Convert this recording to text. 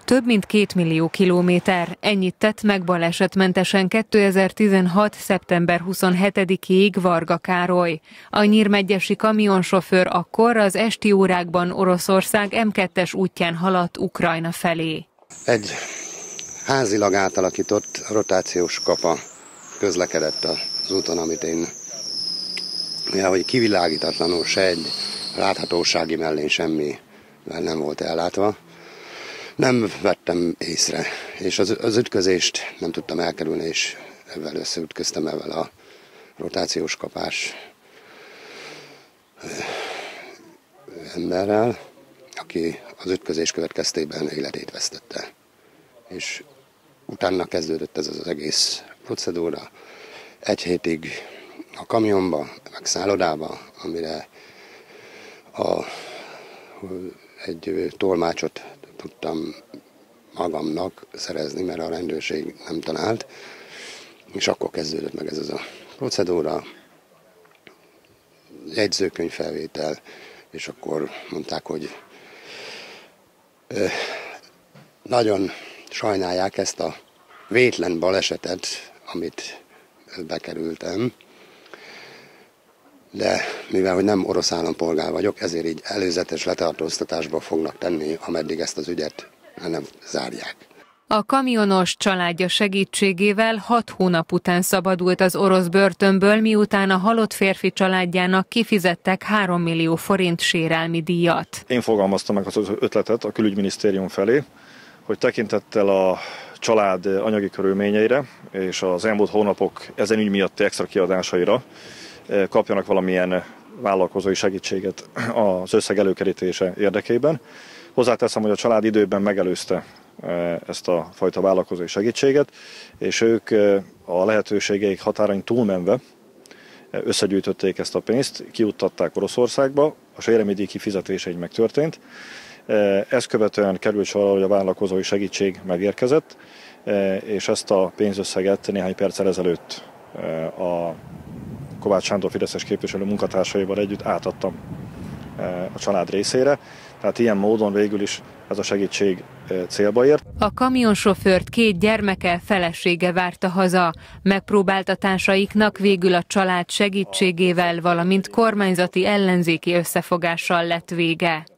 Több mint 2 millió kilométer. Ennyit tett meg balesetmentesen 2016. szeptember 27-ig Varga Károly. A nyírmegyesi kamionsofőr akkor az esti órákban Oroszország M2-es útján haladt Ukrajna felé. Egy házilag átalakított rotációs kapa közlekedett az úton, amit én hogy kivilágítatlanul se egy láthatósági mellén semmivel nem volt ellátva. Nem vettem észre, és az ütközést nem tudtam elkerülni, és ezzel összeütköztem ezzel a rotációs kapás emberrel, aki az ütközés következtében életét vesztette. És utána kezdődött ez az egész procedúra. Egy hétig a kamionba, meg szállodába, amire egy tolmácsot tudtam magamnak szerezni, mert a rendőrség nem talált. És akkor kezdődött meg ez a procedúra, jegyzőkönyvfelvétel, és akkor mondták, hogy nagyon sajnálják ezt a vétlen balesetet, amit bekerültem, de mivel hogy nem orosz állampolgár vagyok, ezért így előzetes letartóztatásba fognak tenni, ameddig ezt az ügyet nem zárják. A kamionos családja segítségével 6 hónap után szabadult az orosz börtönből, miután a halott férfi családjának kifizettek 3 millió forint sérelmi díjat. Én fogalmaztam meg az ötletet a külügyminisztérium felé, hogy tekintettel a család anyagi körülményeire és az elmúlt hónapok ezen ügy miatti extra kiadásaira kapjanak valamilyen vállalkozói segítséget az összeg előkerítése érdekében. Hozzáteszem, hogy a család időben megelőzte ezt a fajta vállalkozói segítséget, és ők a lehetőségeik határain túlmenve összegyűjtötték ezt a pénzt, kijuttatták Oroszországba, a sérelmi díj kifizetése így megtörtént. Ezt követően került sor, hogy a vállalkozói segítség megérkezett, és ezt a pénzösszeget néhány perccel ezelőtt a Kovács Sándor fideszes képviselő munkatársaival együtt átadtam a család részére. Tehát ilyen módon végül is ez a segítség célba ért. A kamionsofőrt 2 gyermeke, felesége várta haza. Megpróbáltatásaiknak végül a család segítségével, valamint kormányzati ellenzéki összefogással lett vége.